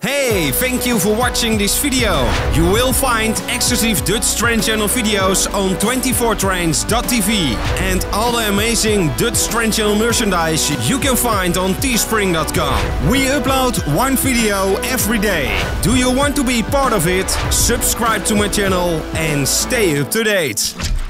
Hey, thank you for watching this video. You will find exclusive Dutch train channel videos on 24trains.tv and all the amazing Dutch train channel merchandise you can find on teespring.com. We upload one video every day. Do you want to be part of it? Subscribe to my channel and stay up to date.